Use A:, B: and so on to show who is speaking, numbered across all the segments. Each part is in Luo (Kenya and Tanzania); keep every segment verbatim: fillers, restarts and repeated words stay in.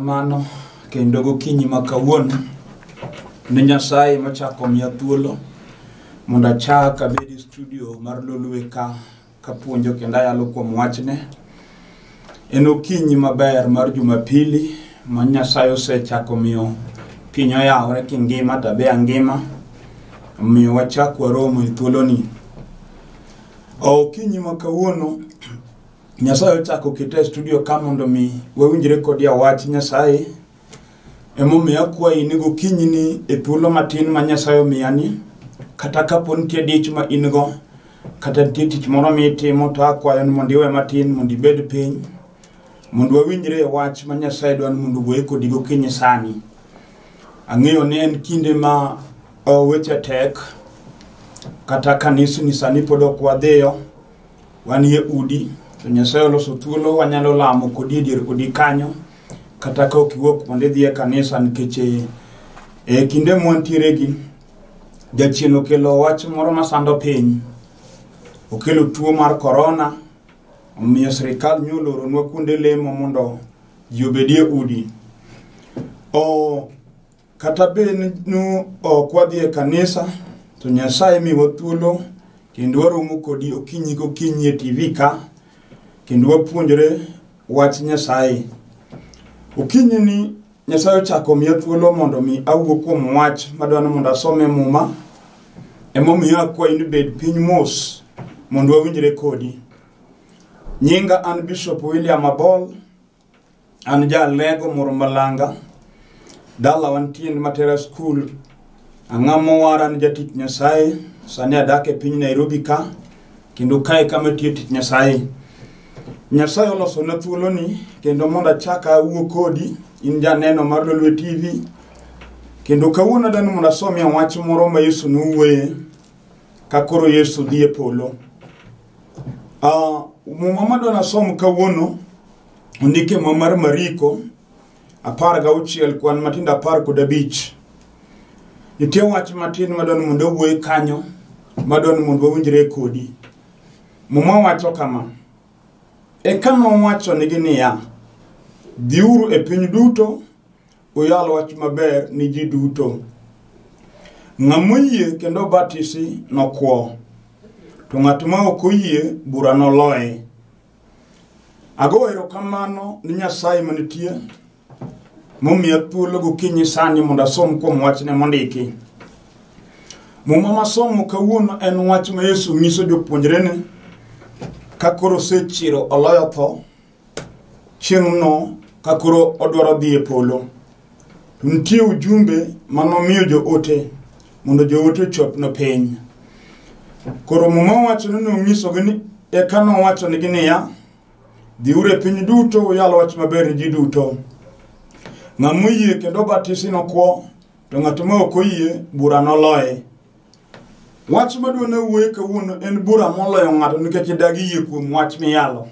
A: erokamano kendo gokinyi ma kawuono ne Nyasaye machako miya thuolo mondo achak abed e studio mar Lolwe ka kapuonjo kendo ayalo kuom wachne. En okinyi maber mar Jumapili ma Nyasaye osechako miyo piny oyawore kingima tabe angima, miyo wachak waromo e thuoloni. Okinyi ma kawuono Nyasaye ochako kete e studio ka mondo mi wawinjre kod wach Nyasaye. Emomiyo akwayi ni gokinyi ni e thuolo matin ma Nyasaye omiyani, kata kapo nitie dich ma in go, kata nitie tich moro mitimo, to akwayo ni mondo iwe matin mondo ibed piny mondo wawinjre e wach ma Nyasaye dwani mondo wuoye kodi gokinyi sani. Ang'eyo ni en kinde ma weche tek, kata kanisni sani pod ok wadhiyo, wan ye udi, to Nyasaye oloso thuolo wanyalo lamo kodi e dier odi kanyo, kata ka ok iwuok mondo idhi e kanisa nikech e kinde mwantiere gi jachien okelo wach moro masando piny. Okelo tuo mar corona, omiyo sirikal nyoloronwa kuonde lemo mondo ji obedie udi. O kata bed nu ok wadhi e kanisa, to Nyasaye miwa thuolo kendo waromo kodi okinyi gokinyi e T V ka kendo wapuonjore wach Nyasaye. Okinyi ni Nyasaye ochako miya thuolo mondo mi awuo kuom wach madwano mondo asome muma. Emomiyo akwayi ni bed piny mos mondo wawinjre kodi. Nyinga an Bishop William Abol, an jalego moro malanga, dala wantien Matera School, ang'amo waran jatich Nyasaye, sani adak e piny Nairobi ka, kendo kae kama tiyo tich Nyasaye. Nyasaye oloso na thuolo ni kendo mondo achaka awuo kodi, in janeno mar Lolwe T V, kendo kawuono dani mondo asom ya wach moro ma Yesu nuwuoye ka koro Yesu dhi e polo. Ah, muma madwana som kawuono ondike mo mar Mariko apar gauchiel kwan matindo apar kod abich. Nitie wach matin madwano mondo wuoye kanyo, madwano mondo wawinjre kodi. Muma wacho kama: e kano wacho nigi niya, dhiuru e piny duto uyal wach maber ni ji duto. Ng'amoyie kendo batisi nokwo, to ng'at ma ok oyie bura noloye. Ago erokamano ni Nyasaye manitie momiya thuolo gokinyi sani mondo asom kuom wachne mondiki. Muma masomo kawuono en wach ma Yesu nyiso jopuonjrene ka koro osechiro oloyo tho, chieng' no ka koro odwaro dhi e polo. To nitie ujumbe manomiyo jo ote mondo jo ote chop no piny. Koro muma wacho ni nonyiso gini e kano wacho ni gini ya, dhiuru e piny duto uyalo wach maber ni ji duto. Ng'amoyie kendo batisi nokwo, to ng'at ma ok oyie bura noloye. Wach madwano wuoye kawuono en bura moloyo ng'ato nikech idagi yie kuom wach miyalo.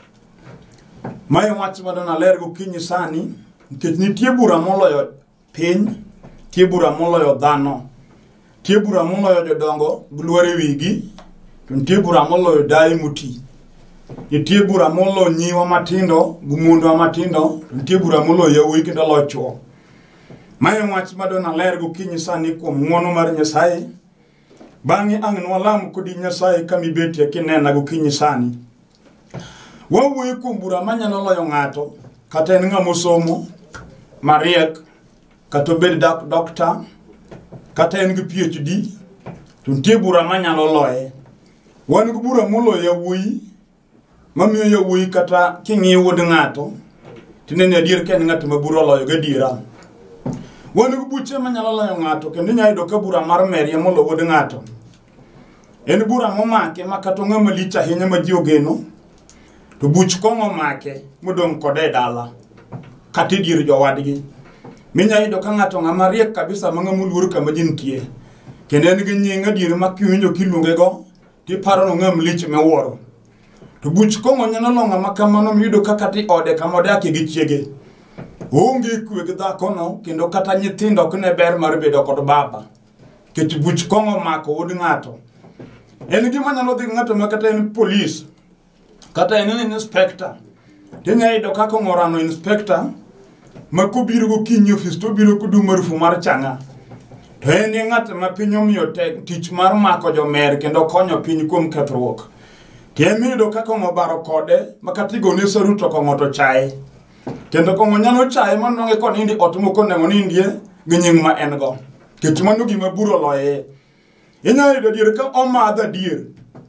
A: Mae wach madwano ler gokinyi sani nikech nitie bura moloyo piny, nitie bura moloyo dhano, nitie bura moloyo jodongo gluore wigi, to nitie bura moloyo dai muti. Nitie bura moloyo nyiwa matindo gumundwa matindo, to nitie bura moloyo yawuoyi kendo lochwo. Mae wach madwano ler gokinyi sani kuom ng'wono mar Nyasaye. Bang'e ang' nwalam kodi Nyasaye kamibetie kinena gokinyi sani. Wawuoyo kuom bura manyalo loyo ng'ato, kata en ng'ama osomo mariek, kata obed dak dokta, kata en gi P H D, to nitie bura manyalo loye. Wan gi bura moloyo yawuoyi, mamiyo yawuoyi kata king'iyo wuod ng'ato tinene adier ka en ng'at ma bura oloyo gadiera. Wan gi buche manyalo loyo ng'ato kendo inyalo yudo ka bura mar Meria moloyo wuod ng'ato. En bura momake ma kata ng'ama lich ahinya ma ji ogeno, to buch kong'o make modong' kode e dala kata e dier jowadgi. Minyalo yudo ka ng'ato ng'ama riek kabisa ma ng'ama oluor kama ji nitie, kendo en gi nying adier ma kiwinjo kiluonge go tiparo no ng'ama lich miwuoro. To buch kong'o nyalo lo ng'ama kamano miyudo ka kata ode kama odakie gi chiege onge kwe gi dhakono, kendo kata nyithindo ok ne ber mar bedo kod baba, kech buch kong'o mako wuod ng'ato. En gima nyalo dhi ng'ato ma kata en polis, kata en inspector, tinyalo yudo kaka ng'orano inspector ma ko biro go kinyo fisto biro ko du marufu mar changa to en ng'at ma piny omiyo tek tich mar mako jomer kendo konyo piny kuom kethruok tiemido kaka mobaro kode makatigo ne saruto ko ngoto chai kendo ko nyalo chai manonge ko nindi otmo ko ne nindie gi nying ma en go ketmano gima buro loye inya yudo dier ka omadha dier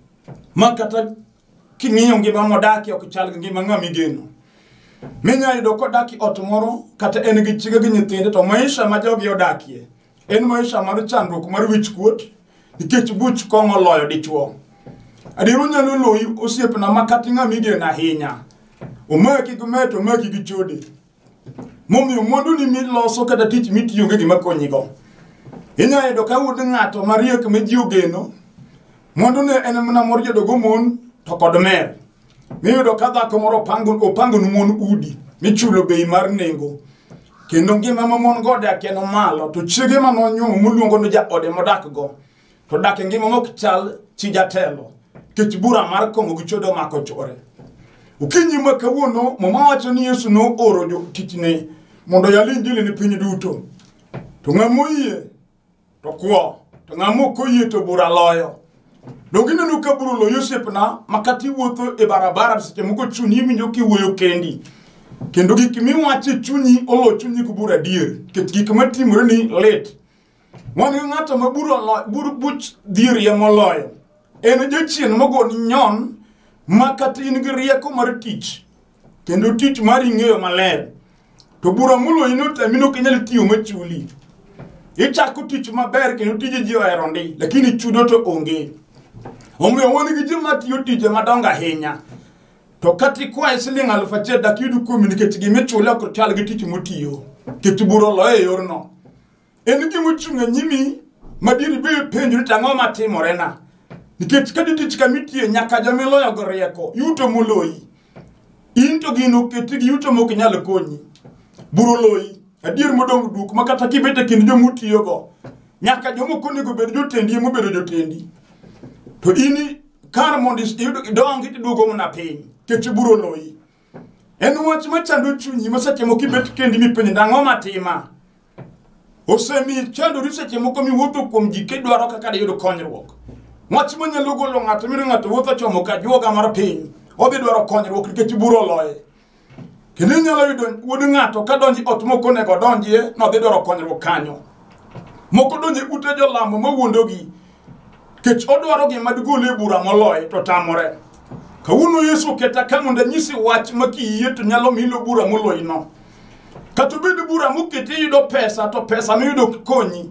A: makata king'iyo ngima modaki ok chal gi ngima ng'ami geno minya yudo ko daki ot moro kata en gi chiege gi nyithinde to maisha ma jogi odakie en maisha mar chandruok mar wich kuot nikech buch kong'o loyo dichuo adiru nyalo loyi osiepna makati ng'ami geno ahinya omaki gumeto omaki gi chode momiyo mwandu ni miloso kata tich mitiyo gi gima konyigo inya yudo ka wud ng'ato mariek ma ji ogeno mwandu ne en mana mor jedo go mon to kod mer miyudo ka dhako moro pango opango nu mon udi michulo bei mar nengo kendo ngima ma mon gode akeno malo to chiege manonyuomo moluongo ni jaode modak go to dak ngima mok chal chi jatelo kech bura mar kongo gi chodo mako chore ukinyi ma kawuono mama wacho ni Yesu no oro jo tichne mondo yali injili ni piny duto to ng'amo yie to kwo to ng'amo koyie to bura loyo dongine no kaburu lo Yosepna makati wuotho e barabara seche moko chunyi winjo kiwuoyo kendi kendo gik miwacho chunyi olo chunyi kubura dier ket gik matimore ni let wan ng'ato ma buru lo buru buch dier ye moloyo en jochien mogo ni nyon makati in gi rieko mar tich kendo tich mari ng'eyo maler to bura mulo ino tamino kenyal tiyo machuli ichako tich maber kendo tije ji ohero ndi lakini chudo to onge omiyo woni gi jima tiyo tije madonga ahinya to kati kwa siling aluf achiel dak yudu kuom nikech gimichule ko chal gi tich motiyo kech buro lo e yorno en gima chunga nyimi madiri be penjuri tang'o matimore na nikech kadi tich kamitiye nyaka jamiloyo go rieko yuto muloyi into gino keti gi yuto mok nyalo konyi buro loyi adier modong duk makata kibete kin jomutiyo go nyaka jomoko nego bed jotendi mo bedo jotendi to ini kar mondis yudo dongi dugo mna piny kech buro loyi en wach machando chunyi maseche moko kibet kendi mi piny ndang'o matima osemi chando riseche moko mi wuotho kuom ji kedwaro kaka yudo konyruok wach manyalo golo ng'ato miro ng'ato wuotho chomo ka juoga mar piny odhi dwaro konyruok nikech buro loye kendo nyalo yudo wuod ng'ato ka donji ot moko nego donjie no dhi dwaro konyruok kanyo moko donji ute jolamo mawuondogi kech odwaro gima digole bura moloye to tamore kawuono Yesu keta ka mondo nyisi wach makiyie to nyalo milo bura moloyi no kata bed bura moketi yudo pesa to pesa miyudo konyi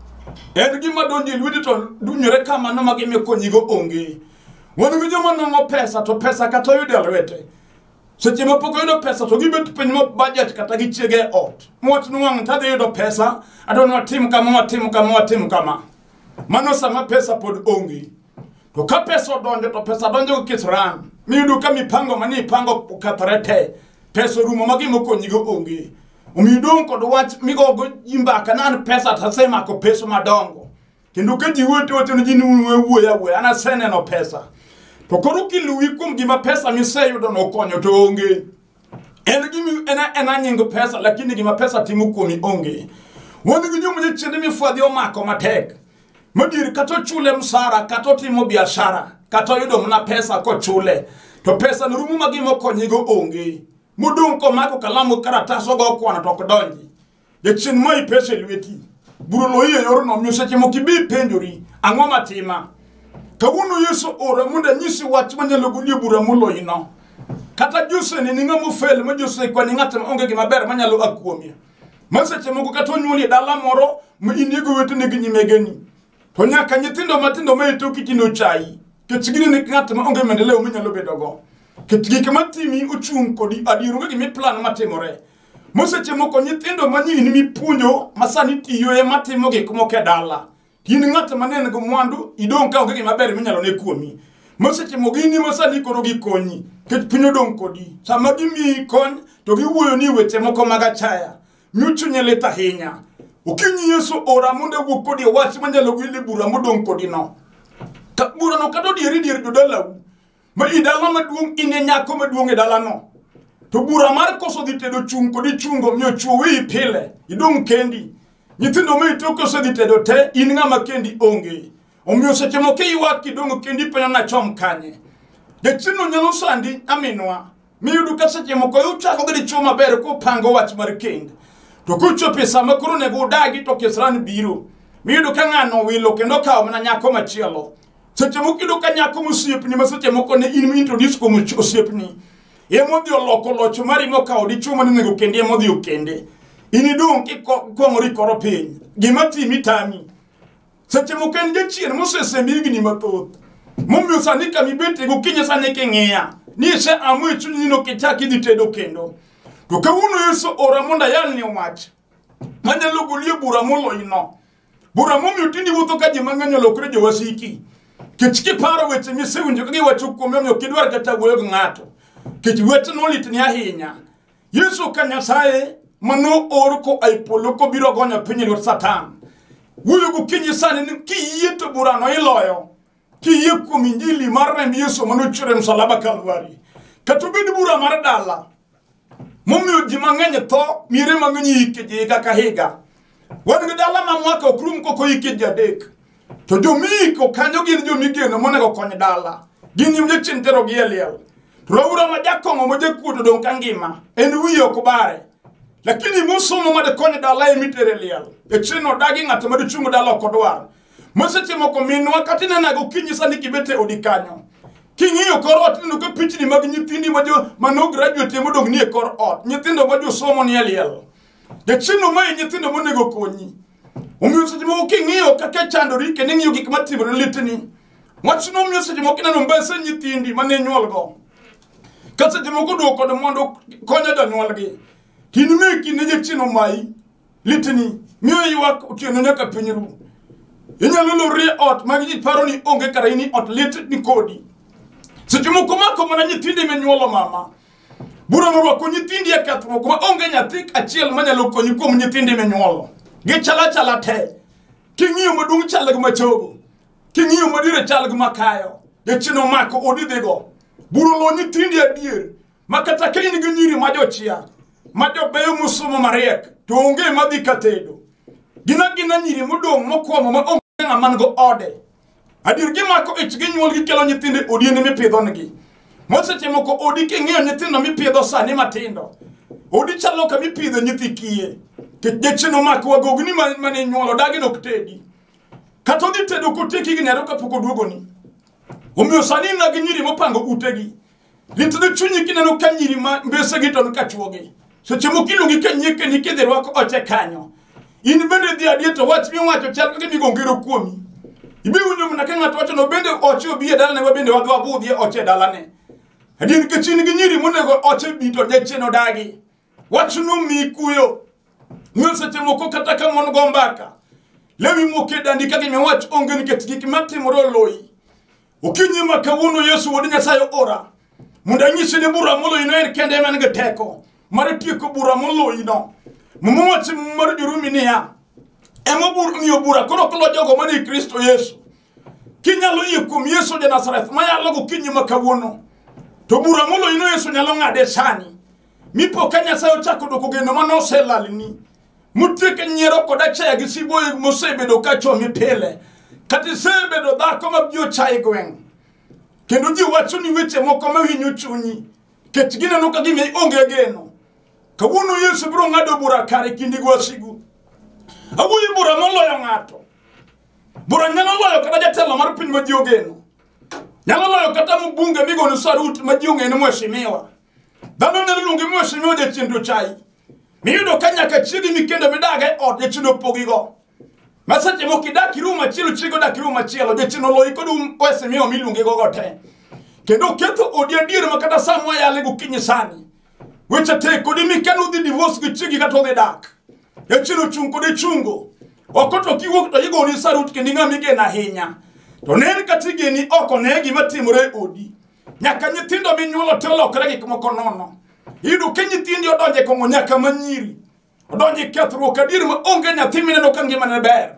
A: en gima donji lweti to dunyore kama no magime konyigo onge wan gi joma nang'o pesa to pesa kata yudo lwete seche mapoko yudo pesa to gibet piny mo budget kata gichiege ot mwat nuwang' tadhi yudo pesa adon watim kama watim kama watim kama mano sama pesa pod onge to ka pesa odonjo to pesa donjo kisran miyudo ka mipango mani pango kathore te pesa rumo magimo konyigo onge umidong kod wach migogo jimbaka nan pesa tasema ko pesa madongo kendo ka jiwote wote no jini wuoya wuoya ana sene no pesa to koro kiluwi kuom gima pesa miseyudo no konyo to onge en gimi ena ena nyingo pesa lakini gima pesa timu kuomi onge woni gi jomo chende mi fwadhi omako matek madir kato chule msara kato timo biashara kato yudo mna pesa ko chule to pesa nurumu magimo konyigo onge mudung ko mako kalamu karataso go kwana to kodonji ye chin moi pesa lweti buro loye yorno myoseche mokibi penjuri ang'o matima kawuono Yesu ora munda nyisi wach manyalo gulie bura muloyi no kata Jose ni ninga mufel ma Jose kwa ng'ato onge gima ber manyalo akuomia maseche moko kata onyuoli dala moro ma inigo wetene gi nyimegeni to nyaka nyithindo matindo ma ito kitino chai kechigini ni ng'ato onge mendeleo manyalo bedogo ketgik matimi uchung kodi adiru gi mi plan matimore moseche moko nyithindo manyini mi puonjo masani tiyo e matimo gik moko dala tin ng'at manene go mwandu idong ka onge gima ber minyalo ne kuomi moseche moko ini masani koro gi konyi ket pinyo dong kodi sama gimi kon to giwuoyo ni weche moko magachaya nyuchunye leta hinya ukinyi Yesu ora munde wuok kodi wach manyalo gwili bura modong kodi no ta bura no kado dieri dieri do dalawu ma idala maduong ine nyako maduong e dala no to bura mar koso dhi tedo chung kodi chungo miyo chuwi pile idong kendi nyithindo me to koso dhi tedo te in ng'ama kendi onge omiyo seche moko iwak kidong kendi penyo na chom kanye de chino nyalo sandi aminwa miyudo ka seche moko uchako gi chuma ber ko pango wach mar kend to kucho pesa makuru ne godagi to kesran biro miyudo ka ng'ano wilo kendo kawo mana nyako machielo seche moko ido ka nyako musiepni ma seche moko ne in mi introduce ko musiepni e modhi oloko locho mari mo kawo di chuma ne nego kende modhi okende inidong ki kongori koro piny gima timi tami seche moko en jachien mosese migni mathoth momiyo sani ka mibete go kinye sani ke ng'eya ni se amu e chunyi no kichaki dhi tedo kendo to kawuono Yesu ora monda yal ni wach manyalo golie bura moloyi no bura momiyo tindi wuotho ka ji mang'eny olokre jowasiki kech kiparo weche misewinjo ka giwacho kuome omiyo kidwar kata wuoyo gi ng'ato kech weche nolitni ahinya Yesu ka Nyasaye mano or ko ai polo ko biro gonya piny ruoth Satan wuoyo gokinyi sani ni kiyie to bura no iloyo kiyie kuom injili mar remb Yesu manochwere msalaba Kalvari kata obed bura mar dala momiyo ji mang'eny tho miere mang'eny ike ji higa ka higa wan gi dala ma mwaka okrum koko ike ji adek to jomiko kanyo gin jomigeno monego kony dala gin yimje chin tero gi eliel Raura ma jakong'o mo jakuoto dong ka ngima en wiye ok bare lakini musomo ma de kony dala e mitere liel e chino dagi ng'ato ma de chungo dala ok odwar moseche moko minwa kati nena go kinyi sani kibete odi kanyo king'iyo kor ot no ko pichni mag nyithindi ma jo mano graduate modong ni e kor ot nyithindo ma jo somo ni eliel de chino ma nyithindo monego konyi omiyo seche moko king'iyo kaka chandori kendo ng'iyo gik matimore litni wachno omiyo seche moko neno mbese nyithindi mane nyuolgo kase timo kudo kod mondo konya jonyuolgi tin meki ne jechino mai litni miyo ywak otieno nyaka pinyru inyalo lori ot magi paro ni onge kara ini ot lit ni kodi seche moko mako mana nyithindi menyuolo mama bura morwako nyithindi e kethruok ma onge nyathi achiel manyalo konyi kuom nyithindi menyuolo gichala chala te king'iyo maduong' chal gi machogo king'iyo madire chal gi makayo jechino mako odidhigo buru lo nyithindi adier makata ka in gi nyiri ma jochia ma jobeyo musomo mariek to onge madhi katedo gina gina nyiri modong' mokwamo ma onge ng'ama go ode adier gimako ich gi nyuol gi kelo nyithinde odiende mipidho negi moseche moko odi king'iyo nyithindo mipidho sani matindo odi chalo ka mipidho nyithi kiye jechino mako wagogni mane nyuolo dagi nok tedi kata odhi tedo koteki gi nero kapok oduogoni omiyo sani na gi nyiri mopango utegi litne chunyi kineno ka nyiri ma mbese gi ton ka chuogi seche moko iluongi ka nyeke ni kidhi rwako oche kanyo in bende dhi adier to wach mi wacho chal ka gimigo ngero kuomi ibi winjo mana ka ng'ato wacho no bende oche obi e dalane wa bende wadhi wabudhi e oche dalane adier nikech in gi nyiri monego oche bi to jechino dagi wachno mi kuyo miyo seche moko kata ka mon go mbaka lewi moke dandi ka gimi wach onge nikech gik matimore oloyi okinyi ma kawuono Yesu wodi Nyasaye ora munda nyisi ni bura moloyi no en kende man ge teko mar tieko bura moloyi no mumo wach mar Jurumi niya emo bur miyo bura koro kolo jogo mani Kristo Yesu kinyalo yie kuom Yesu de Nazareth mayalo go kinyi ma kawuono to bura moloyi no Yesu nyalo ng'ade sani mipo ka Nyasaye ochako doko geno mano selalni mutike nyiero koda chaya gi siboye mosebedo ka chomi pile kati sebedo dhako mabio chai gweng kendo ji wacho ni weche moko mawinyo chunyi ket gineno ka gimi onge geno kawuono Yesu biro ng'ado bura kare kindi gwasigu awuoyo bura moloyo ng'ato bura nyalo loyo kata jatelo mar piny ma ji ogeno nyalo loyo kata mbunge migono sarut ma ji ong'ene mheshimiwa dhano nyalo luongi mheshimiwa jachendo chai miyudo ka nyaka chiegi mikendo midaga ot jachendo pogigo masache moko idaki room achielo chiego daki room achielo jachino loyi kod wese miyo milunge gogo te kendo ketho odi adier ma kata samwa yale gokinyi sani weche te kodi mikano dhi divorce gi chiegi kata odhi dak jachino chung kodi chungo okoto kiwuok to igoni sarut kendo ng'ami gena ahinya to nen kati geni oko ne gima timore odi nyaka nyithindo minyuolo te olokre gik moko nono iyudo ka nyithindi odonje kong'o nyaka manyiri odonje kethruok adier ma onge nyathi mineno ka ngimane ber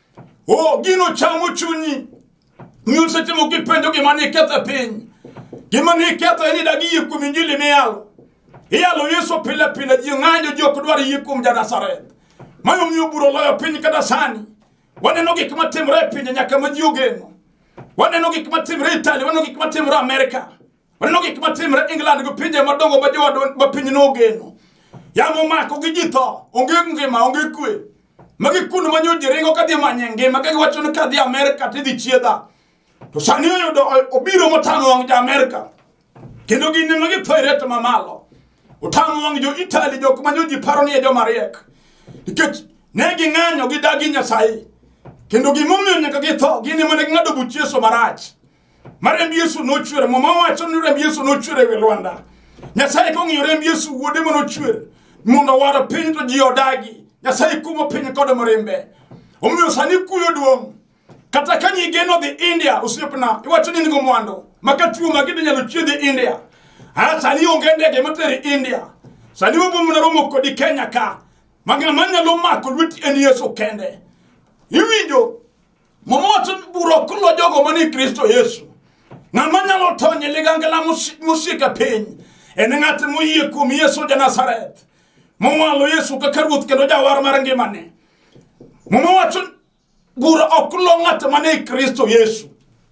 A: o gino chamo chunyi miyo seche moko ipenjo gima ni ketho piny gima ni ketho en idagi yie kuom injili miyalo iyalo Yesu pile pile ji ng'anjo jok dwar yie kuom ja-Nazareth. Mayo miyo buro loyo piny kata sani. Waneno gik matimre e piny nyaka ma ji ogeno. Waneno gik matimre e Italy, waneno gik matimre Amerika. Waneno gik matimre England go pinje madongo ma jowa ma piny no ogeno. Yamo mako gi ji tho, onge ngima, onge kwe. Magi kuno manyo jiringo kadhi manye ngima, kagi wacho ni kadhi Amerika tidhi chiedha. To sani oyudo obiro motang'o wang' ja-Amerika. Kendo gini magi tho ireto mamalo. Otang'o wang' jo Italy, jok manyo ji paro ni e joma riek. Nikech ne ging'anyo gidagi Nyasaye. Kendo gimomiyo nyaka githo, gini mane ging'ado buch Yesu marach. Ma remb Yesu nochwere, mama wacho ni remb Yesu nochwere wi Lwanda. Nyasaye kong'iyo remb Yesu wuode manochwere, mondo waro piny to ji odagi. Nyasaye kumo piny kod marimbe. Omiyo sani kuyo duong'. Kata ka nyigeno dhi India, osiepna, iwacho ni nigo mwando. Maka tuo magidi nyalo chiedhi India. Ah, sani onge ndege materi India. Sani wabom na romo kodi Kenya ka. Magama nyalo mako lweti en Yesu kende. Iwinjo, mama wacho buro kulo jogo mani Kristo Yesu. Ng'ama nyalo tonye ligangla musika piny. En ng'at moyie kuom Yesu ja-Nazareth. Momwalo Yesu kaka ruoth kendo jawar mar ngimane. Mama wacho buro okulo ng'at mane Kristo Yesu.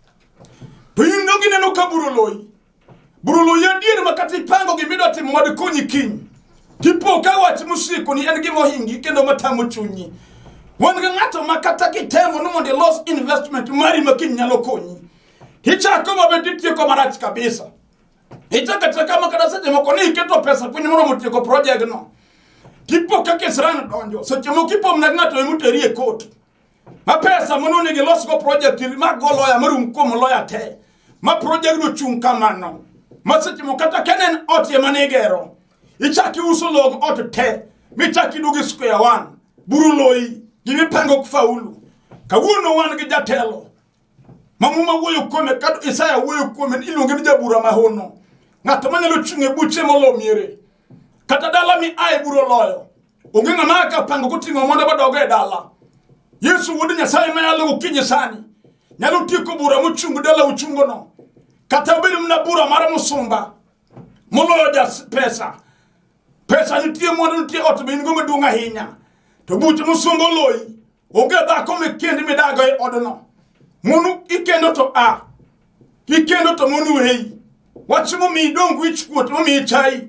A: To indo gineno ka buro loyi. Buro loyi adier makati pango gimido timo mad konyi kiny. Tipo ka wach musiko ni en gimo hingi kendo matamo chunyi. Wan ga ng'ato makata kitemo no mondo loss investment mari makiny nyalo konyi. Hichako mabedo tieko marach kabisa. Hichaka taka makata seche moko ni iketo pesa piny moro motieko project no. Tipo ka kesran donjo, seche moko ipo mna ng'ato emuteri e court. Ma pesa mono ni gilos go project ma go lawyer marum kuom lawyer te. Ma project no chung kamano. Ma seche moko kata kenen otie manigero. Ichaki uso log ot te. Michaki dugi square one. Buru loyi. Gimi pango kufaulu. Kawuono wan gi jatelo. Mamuma wuoyo kuome kado Isaya wuoyo kuome iluonge ni jabura mahono. Ng'ato manyalo chunge buche molo miere. Kata dala mi ae buro loyo. Onge ng'ama ka pango kuting'o mondo badogo e dala. Yesu wuod Nyasaye mayalo gokinyi sani. Nyalo tieko bura mochungo dala uchungo no. Kata obedo mna bura mar musumba. Moloyo ja pesa. Pesa nitie mondo nitie ot be ingo maduong' ahinya. To buche musumba loyi. Onge dhako mikendi midago e odno. Munu ikendo to a. Ikendo to munu hei. Wachimo mi dong wich kuot mo mi chai.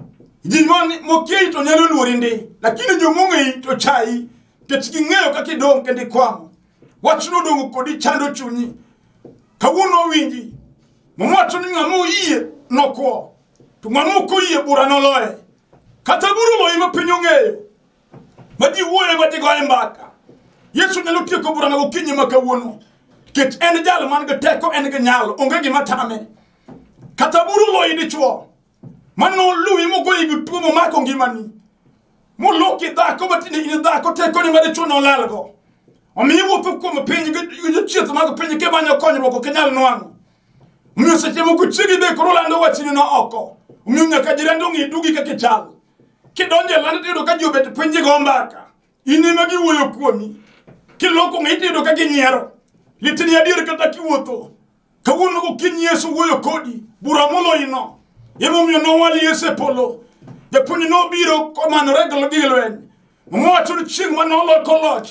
A: Jimoni mokei to nyalo luorinde. Lakini jomong'ei to chai. Kech ging'eyo kaka idong kendi kwamo. Wachno dongo kodi chando chunyi. Kawuono winji. Mwacho ni ng'amo yie nokwo. To ng'amo ko yie bura noloye. Kata buru loyi ma piny ong'eyo. Maji wuoye maji goye mbaka. Yesu nyalo tieko bura na gokinyi ma kawuono. Kech en jal man gi teko en gi nyalo. Onge gima tame. Kata buru loyi dichuo. Mano luwi mogoyi gi tuo momako ngimani. Moloki dhako batini ini dhako teko ni madichuo no lalgo. Omiyi wuotho kuom piny gi chieth mag piny kimanyo konyruok ok nyal nwang'o. Omiyo seche moko chiegi be koro lando wachni no oko. Omiyo nyaka jirando ng'i dugi kaka chal. Kidonje lando tiyudo ka ji obet piny ji go mbaka. In ema giwuoyo kuomi. Kiloko ng'i tiyudo ka ginyiero. Litini adier kata kiwuotho. Kawuono gokinyi Yesu wuoyo kodi. Bura moloyi no. Emomiyo nowali Yesu e polo. Japuonj nobiro komanore gi lweny. Mowacho ni chieng' manoloko loch.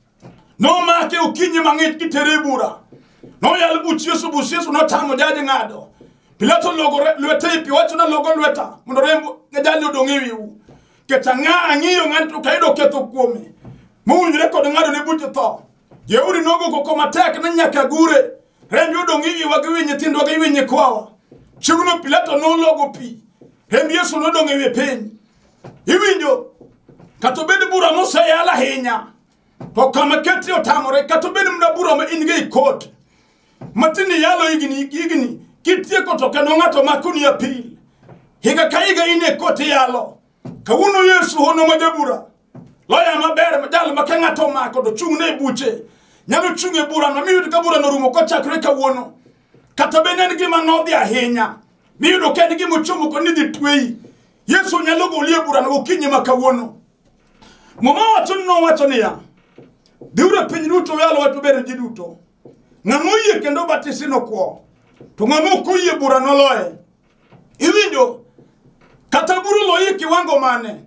A: Nomake okinyi mang'ich gitere bura. Noyal buch Yesu buch Yesu notamo jaji ng'ado. Pilato logo lwete ipi wacho na logo lweta. Mondo rembo ng'ajali odong' e wiu. Keta ng'a ang'iyo ng'anto kaido ketho kuome. Mowinjore kod ng'ado ne buch tho. Yehudi nogo koko matek na nyaka gure. Rembi odong' e wiwa gi wi nyithindwa gi wi nyikwawa. Chiegno Pilato nologo pi. Rembi Yesu nodong' e wi piny. Iwinjo. Kato bed bura moseyal ahinya. To kama keti otamore kato bed mna bura ma in gi kot. Matini yalo igni igni kitieko to kendo ng'ato makoni apil. Higa ka higa ine koti yalo. Kawuono Yesu hono majabura. Loya maber majal ma ka ng'ato mako do chung'ne e buche. Nyalo chung' e bura no miyud ka bura no rumo kochakre kawuono. Kata be en gima nodhi ahinya. Miyudo ka en gima ochomo ko nidhi tweyi. Yesu nyalo golie bura no gokinyi ma kawuono. Mama wacho no wacho niya. Diura piny duto yalo wato bedo ji duto. Ng'amo yie kendo batisi no kwo. To ng'amo ko yie bura noloye. Iwinjo Kata buru loyi kiwango mane.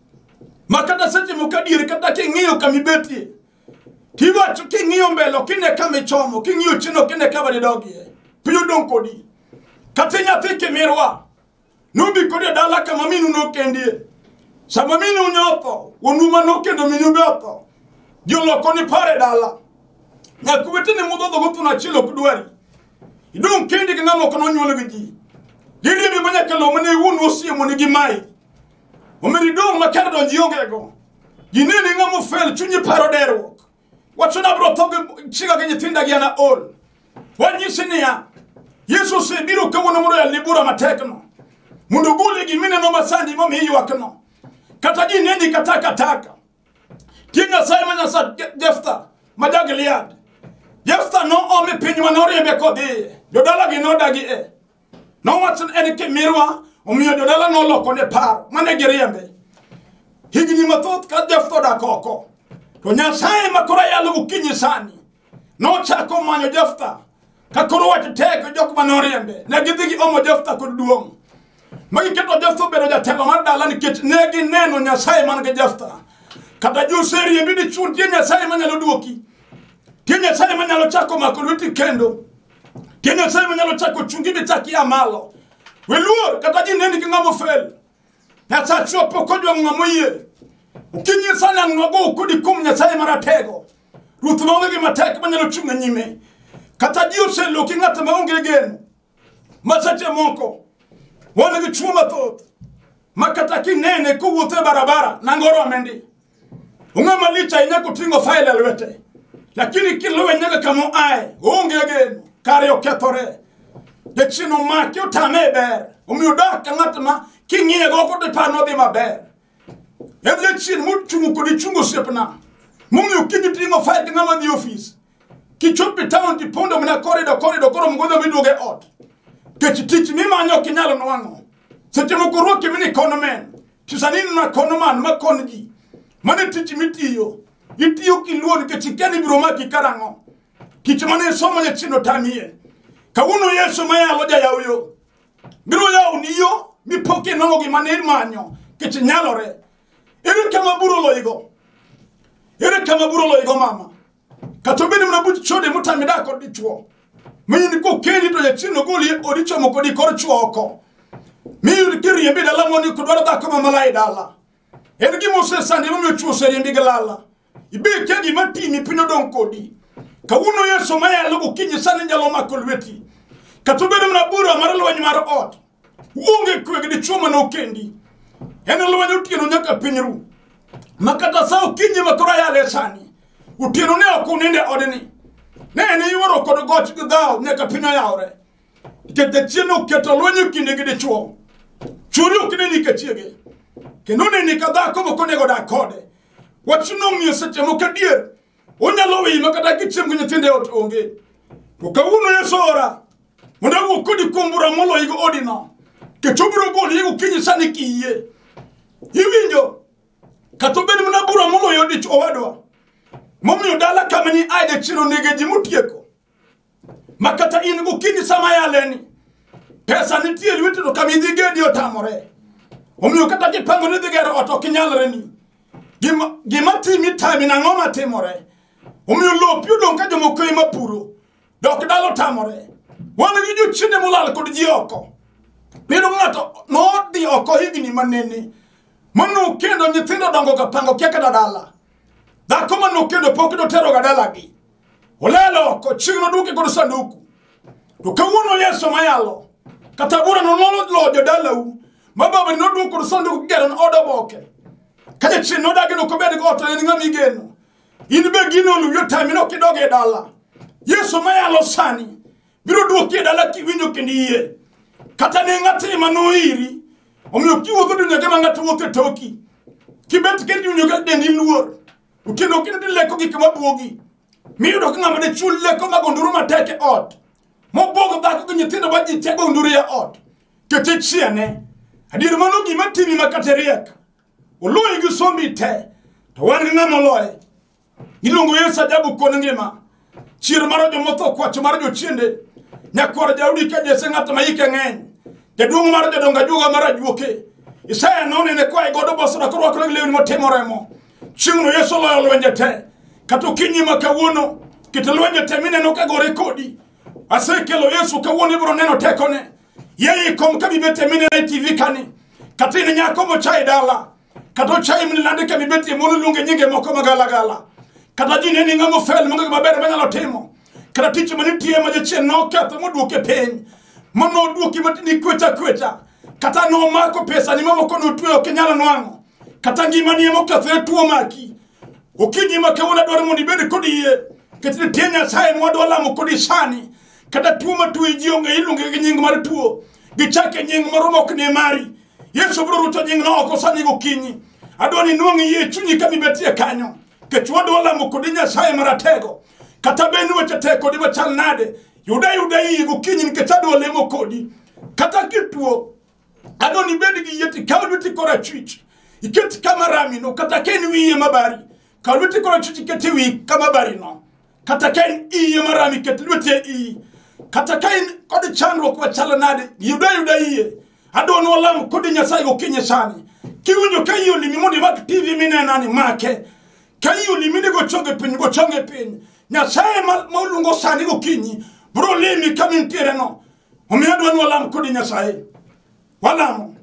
A: Makata seche mukadiri kata kingiyo kamibeti. Kiwa kingiyo mbelo kine kame chomo. Kingiyo chino kine kabali dogi. Piyo don kodi. Katenya teke mirwa. Nubi kodi dala kama minu no kendie. Sama minu nyoto. Unuma no kendo minu beto. Diolo koni pare dala. Na kuwetene mudodo gutu na chilo kuduari. Idon kendi ngamo kono nyolo gidi. Yiri mi manya kalo mane wunu osie moni gimai. Omeri dong makara don jiongego. Yinene ngamo fel chunyi parodero. Wachona bro toge chiga genye tinda giana all. Wanyisini ya. Yesu se biro kawo no muro ya libura matekno. Mundu gule gimine no masandi mami hiyo wakno. Kataji nendi kataka taka. Kinga sai manya sa Jefta maja Gilead. Jefta no ome pinyu manori ebe kodi. Dodala gi no dagi e. No watson enike mirwa umiyo dodala no loko ne par mane geriembe. Higini matot ka Jefta da koko. To Nyasaye makora ya lugu kinyi sani. No chako manyo Jefta. Kakoro wati teko joku manoriembe. Negidigi omo Jefta kuduong. Magi keto Jefta bedo ja telo mandala ni kit negi neno Nyasaye manke Jefta. Kata juu seri yembidi chun tiye Nyasaye manyalo duoki. Tiye Nyasaye manyalo chako makulwiti kendo. Tiye Nyasaye manyalo chako chungibi taki amalo. Weluor kata jineni kingamo fel. Nyasaye chua pokojwa ngamuye. Ukinyi sana ngago ukudi kum Nyasaye maratego. Ruthulonge ki mateke manyalo chunga nyime. Kata juu selo kingata maunge genu. Masache monko. Wane ki chua matot. Makata kinene kuwute barabara. Nangoro amendi. Unga malicha inyako tingo file alwete. Lakini kiluwe nyaka kamo ae. Unge genu. Kare oketore. De chino maki utame ber. Umiudaka ngatama. Kingie goko de pano de maber. Edle chin muchungu kodi chungu sepna. Mungi ukinyi tingo file ngama di office. Kichupi town di pondo mna corridor corridor koro mgoza midoge ot. Kechi tichi mima nyoki nyalo nwango. Sete mukuruki mini konomen. Kisanini na konoman makonji. Mane tichi mitiyo. Itiyo kiluoni kechikeni biroma kikarango. Kichimane soma ya chino tamiye. Kawuno Yesu maya loja ya uyo. Biro ya uniyo. Mipoke nongogi maneri manyo. Kechinyalore. Ere kama buro loigo. Ere kama buro loigo mama. Katobeni mnabuti chode mutamidako dichuo. Mwenye niko keni to ya chino guli odicho mokodi koro chuo oko. Miyu kiri yembida lamoni kudwara dako mamalai dala. Ergi mose sandi mumyo chuo seri yembiga lala. Ibe kegi mati mi pino don kodi. Kawuno Yesu maya logo kinyi sani njalo makulweti. Katobeni mnaburu amaralo wanyimaro ot. Uonge kwege di chuma na ukendi. Ene lo wanyo utino nyaka pinyiru. Makata sao kinyi makura ya lesani. Utino neo kunende odeni. Nene yuwaro kodo gochi kudao nyaka pinyo ya ore. Kete chino keto lo wanyo kinegi di chuo. Churi ukine ni kechege. Kenone ni kada komo konego da kode. Wachino miyo seche mokadier. Onya lowe ima kada kichim kwenye tinde otonge. Ukawuno Yesu ora. Mundagu kodi kumbura molo yigo odina. Kechuburo goli yigo kinyi sani kiye. Hiwinjo. Katobeni munabura molo yodich owadwa. Mumi udala kameni aide chino nege jimutieko. Makata inigo kinyi samaya leni. Pesa nitie liwiti no kamidhi gedi otamore. Umi ukata kipango nidhigere oto kinyalreni. Gima, gima timi tami na ngoma timore. Umi ulopi udonka jomoko ima puro. Dok dalo tamore. Wane giju chine mulal kod ji oko. Pero ngato no di oko higini manene. Manu kendo nyithindo dongo kapango keka dadala. Dhako manu kendo pokido tero gadala gi. Olelo oko chigno duke kod sanduku. Tukawuno Yesu mayalo. Katabura no nolo lojo dalau. Mababa ni nodu kod sanduku gero na odo boke. Kaya chino dagi no kobedi goto ni ngami geno. Inbe gino lu yota mino kidoge dala. Yesu mayalo sani. Biro duoki dala kiwinyo kindiye. Kata ne ngati manuiri. Omiyo kiwo kudu nyagema ngati wote toki. Kibeti kendi unyoga deni luor. Ukino kindi leko kikama buogi. Miyo doki nga made chul leko nga gonduru mateke ot. Mo bogo bako kinyitinda baji tego unduru ya ot. Kete chia ne. Adiri manu gima timi makaterieka. Uloe yu sombi te. Tawani nga moloe. Ilungu Yesu ajabu kone ngema. Chir marajo moto kwa chumarajo chinde. Nyakwara jaudi kaje sengata maike ngen. Jadungu marajo donga juga marajo ke. Isaya none ne kwa igodo bosra kurwa kurwa lewi motemo remo. Chingno Yesu loyo lwenje te. Katukinyi makawuno. Kitalwenje te mine no kagore kodi. Asekelo Yesu kawuno ibro neno tekone. Yeye kom kabibete mine na T V kani. Katini nyako mo chai dala. Kato chai mine lande kabibete mulu lunge nyinge moko magala gala. Kata jine ni ngamo fel mga mabere banyalo temo. Kata tichi manitie majeche no kata muduke pen. Mono duki matini kweta kweta. Kata no mako pesa ni mamo kono tuyo kenyala nwango. Kata ngimani yemo kathre tuo maki. Ukinyi makawuna dwari mundi bedi kodi ye. Ketini tenya sae mwadu alamu kodi sani. Kata tuo matu ijionge ilunge nyingi mari tuo. Gichake nyingi marumo kune mari. Yesu bruruto nyingi na oko sani ukinyi. Adwani nuangi ye chunyi kami betie kanyo. Kechuadu alamu kodi nya sae maratego. Kata benu weche te kodi wachal nade. Yuda yuda hii ukinyi nikechadu olemo kodi. Kata kituo. Adoni bedi yeti kawduti kora chichi. Iketi kama rami no katakeni wiye mabari. Kawduti kora chichi keti wi kama bari no. Katakeni iye marami keti lute i. Katakeni kodi chandro kwa chala nade. Yuda yuda iye. Adoni walamu kodi nyasai ukinye sani. Kiunyo kayo limimoni waki T V mine nani make. Kayo limini gochonge pinyi gochonge pinyi. Nyasai maulungo sani ukinyi. Bro limi kami ntire no. Umiadwani walamu kodi nyasai. Walamu.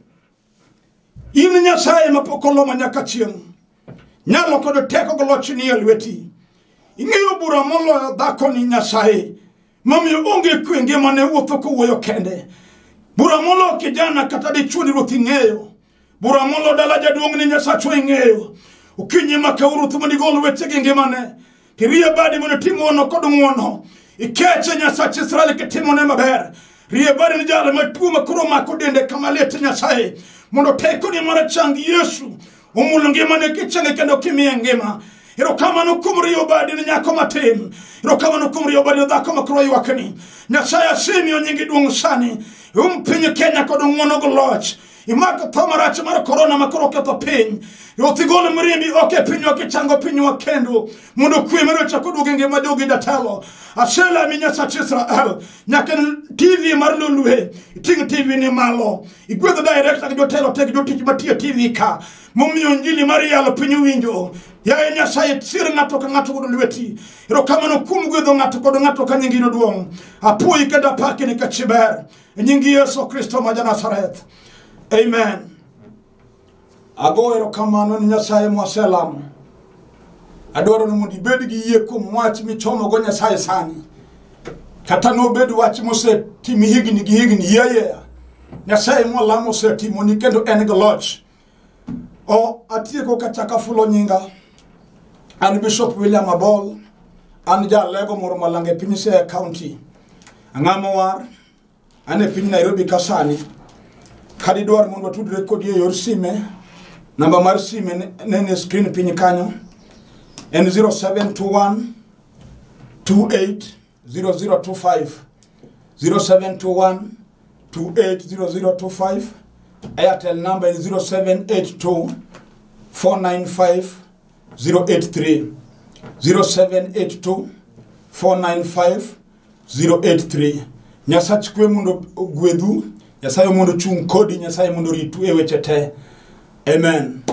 A: Ini Nyasaye mapokolo manyaka chieng. Nyalo kodo teko golo chini ya lweti. Ingeyo bura molo dhako ni Nyasaye. Mami unge kuenge mane uotho kuweyo kende. Bura molo kijana katadi chuni ruthi ngeyo. Bura molo dalaja duong ni Nyasacho ingeyo. Ukinyi makauru thumani golo wete genge mane. Kiria badi mwane timu ono kodo mwono. Ikeche Nyasache Israeli kitimu ne maber. Ria badi ni jale matuwa makuro makodende kamalete Nyasaye. Mondo teko ni mara changi Yesu. Umulungi mane kichenge kendo kimi ngema. Iro kama nukumri yobadi ni nyako matem. Iro kama nukumri yobadi ni dhako makuro yuwakani. Nyasaya simi onyingi duong sani. Umpinyi Kenya kodo ngono goloch. Imaka tamarachi mara korona makuro kato piny. Yothigole mrimbi oke pinyo oke chango pinyo wa kendo. Mundo kwe mero chakudu genge madogi datalo. Asela mi Nyasache Israel. Nyake T V marlo luhe. Itingi T V ni malo. Igwezo director kido telo teki do tiki matia T V ka. Mumio njili marialo pinyo winjo. Ya Nyasaye siri ngato ka ngato kodo lueti. Iro kama no kumgwezo ngato kodo ngato ka nyingino duong. Apo ikeda pake ni kachiber. Nyingi Yesu Kristo maja Nazareth. Amen. Agoero kamano ni Nyasaye mwaselamu. Adoro ni mundi bedi gi yeko mwachi michomo go Nyasaye sani. Kata no bedi wachi mose timi higi ni higi ni yeye. Nyasaye mwala mose timo ni kendo enigo lodge. O atie ko kachaka fulo nyinga. Ani Bishop William Abol. Ani ja lego moro malange Pinise County. Angamo war. Ane pini Nairobi kasani. Kadi doar mon watu record ye yor sime. Namba mar sime nene screen pini kanyo. N zero seven two one two eight zero zero two five. zero seven two one two eight zero zero two five. Airtel number is zero seven eight two four nine five zero eight three. zero seven eight two four nine five zero eight three. Nyasach kwe mundo gwedu. Nyasaye mundo chung kodi, Nyasaye mundo ritu ewe chete. Amen.